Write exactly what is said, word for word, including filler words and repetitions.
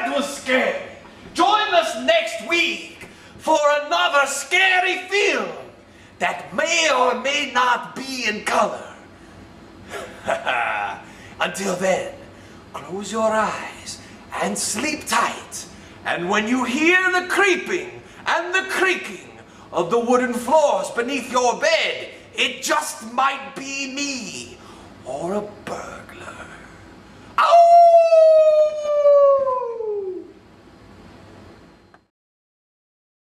That was scary. Join us next week for another scary film that may or may not be in color. Until then, close your eyes and sleep tight. And when you hear the creeping and the creaking of the wooden floors beneath your bed, it just might be me